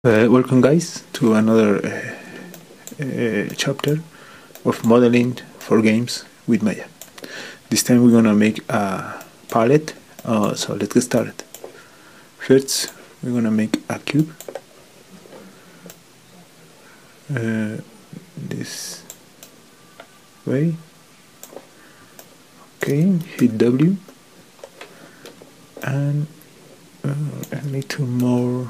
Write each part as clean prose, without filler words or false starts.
Welcome guys to another chapter of modeling for games with Maya. This time we're gonna make a palette, so let's get started. First we're gonna make a cube, this way. Okay, hit W, and a little more.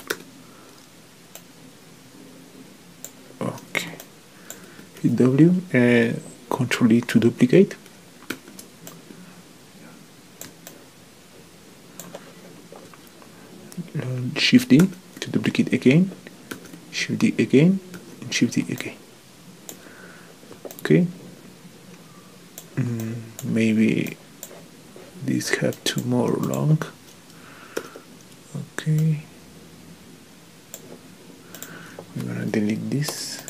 Okay, hit W, Control E to duplicate. Shift D to duplicate again, Shift D again, and Shift D again. Okay, maybe these have two more long. Okay, we're gonna delete this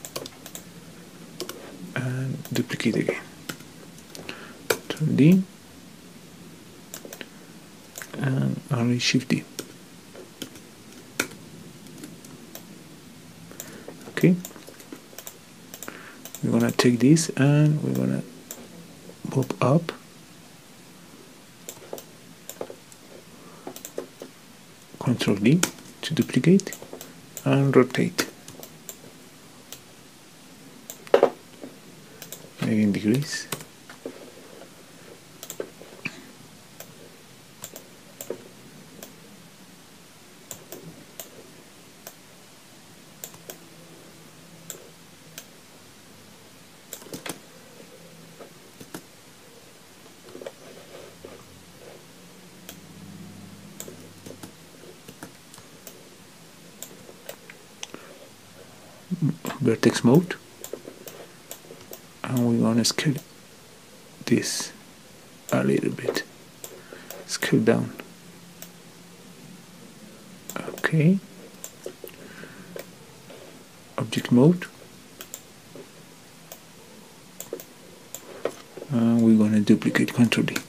and duplicate again. Control D and only Shift D. Okay, we're gonna take this and we're gonna move up, Control D to duplicate and rotate 90 degrees. Vertex mode, and we're gonna scale this a little bit, scale down. Okay, object mode, and we're gonna duplicate, Control D,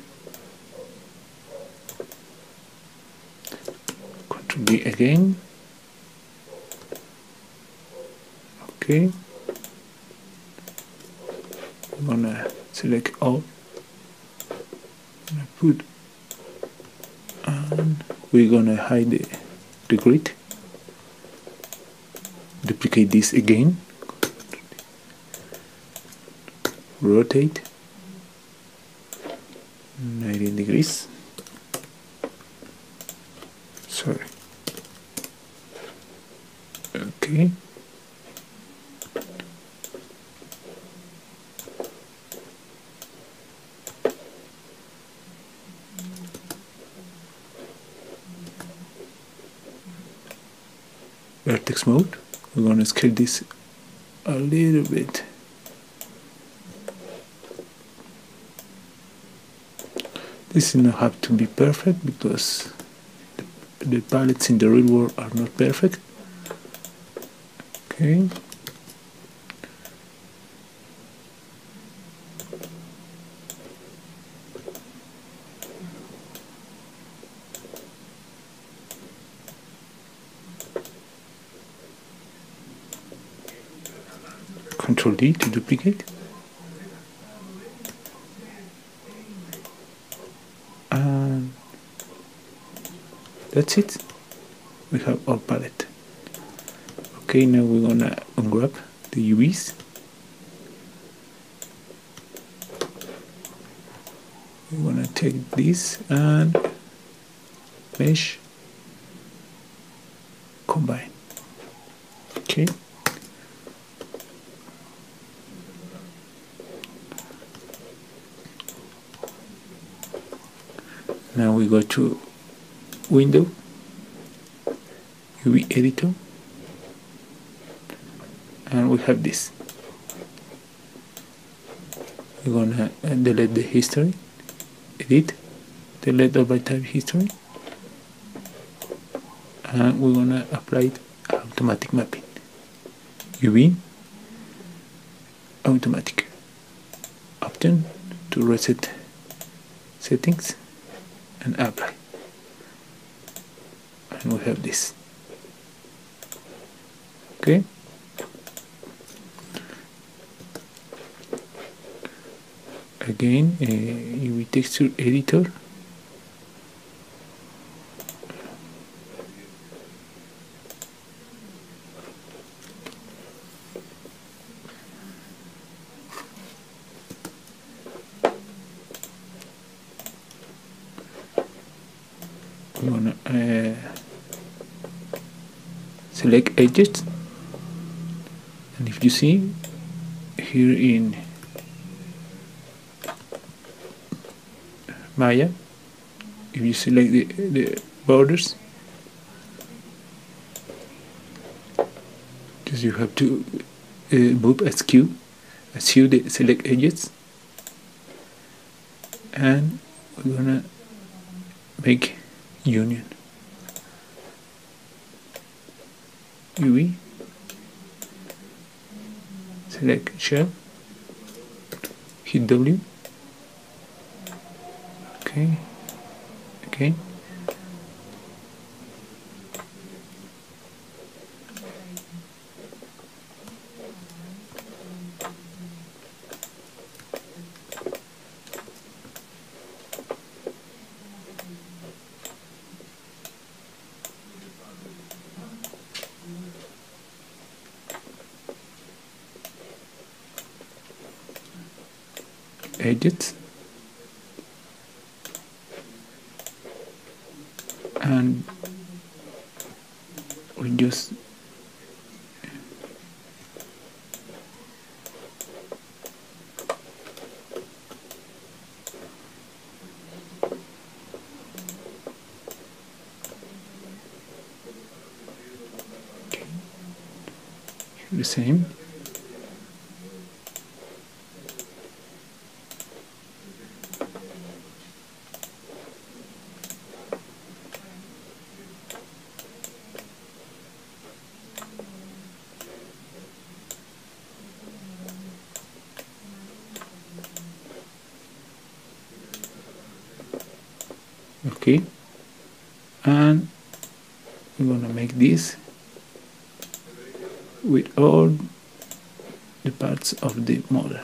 Control D again. Okay, I'm gonna select all, put, and we're gonna hide the grid, duplicate this again, rotate 90 degrees. Sorry. Okay. Vertex mode, we're going to scale this a little bit. This does not have to be perfect because the palettes in the real world are not perfect. Okay. Control D to duplicate, and that's it. We have our palette. Okay, now we're gonna unwrap the UVs. We're gonna take this and mesh, combine. Okay. Now we go to Window, UV Editor, and we have this. We're gonna delete the history, edit, delete all by type history, and we're gonna apply automatic mapping, UV, automatic, option to reset settings, and apply, and we have this. Okay. Again, UV texture editor. I'm gonna select edges, and if you see here in Maya, if you select the borders, just you have to move askew the select edges, and we're gonna make union. UV, select shell, hit W, okay, again, edit, and we just the same. Okay, and we're gonna make this with all the parts of the model.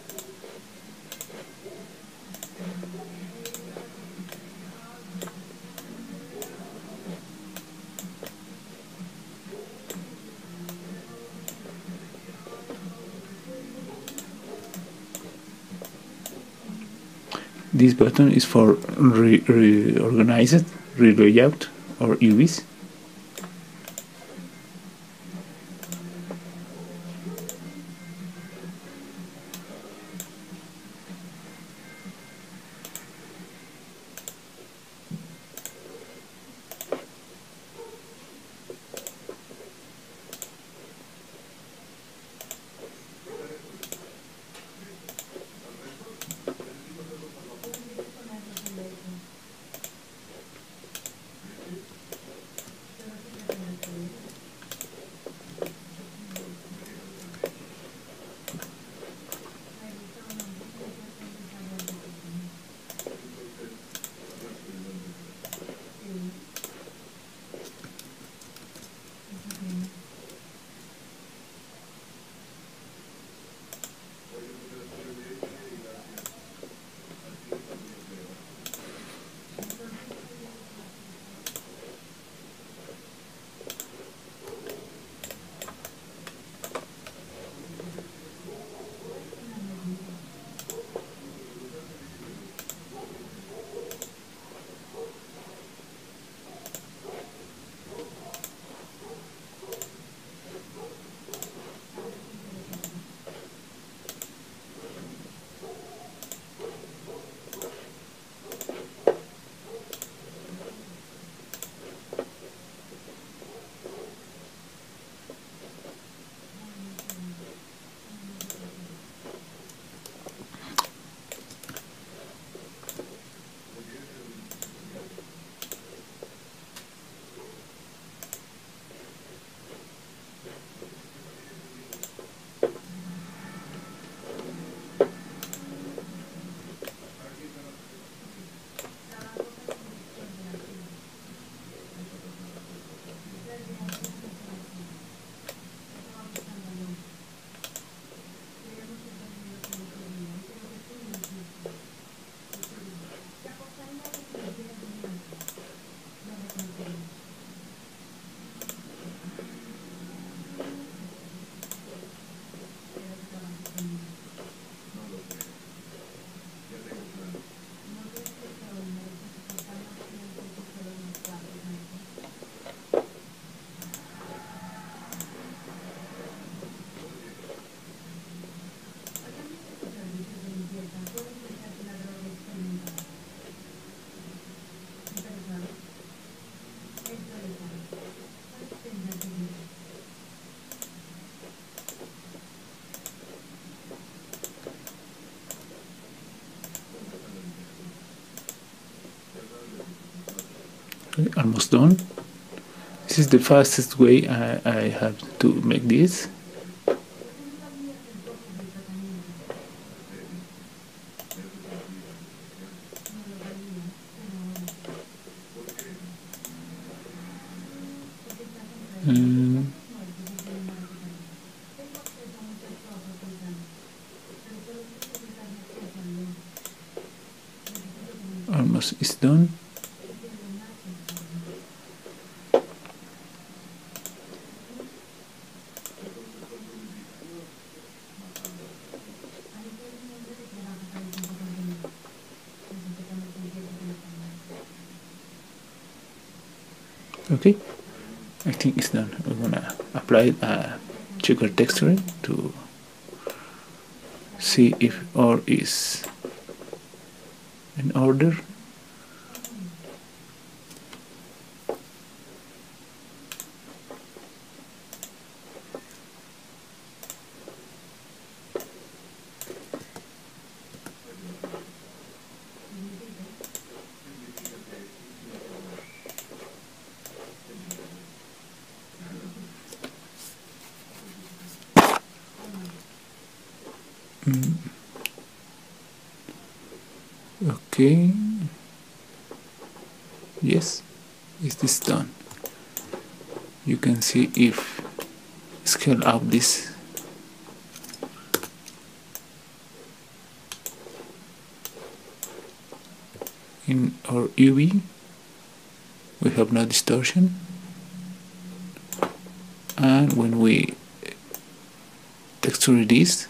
This button is for reorganized, re-layout, or UVs. Okay, almost done. This is the fastest way I have to make this. Almost is done. Okay, I think it's done. We're gonna apply a checker texture to see if all is in order. Okay, yes, is this done? You can see if scale up this in our UV, we have no distortion, and when we texture this,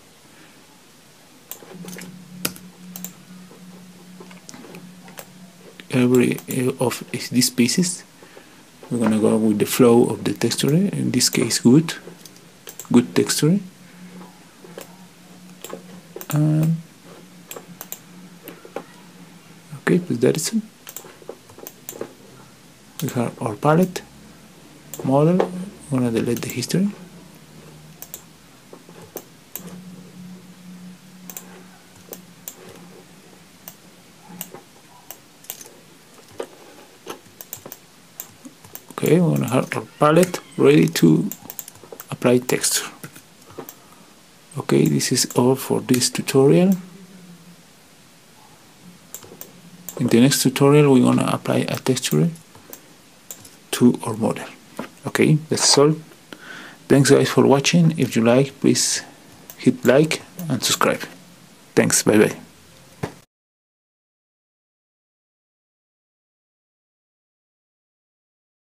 every of these pieces, we're gonna go with the flow of the texture. In this case, good texture. Okay, pues that is it. We have our palette model. I'm gonna delete the history. Okay, we're gonna have our palette ready to apply texture. Okay, this is all for this tutorial. In the next tutorial, we're gonna apply a texture to our model. Okay, that's all. Thanks guys for watching. If you like, please hit like and subscribe. Thanks, bye bye.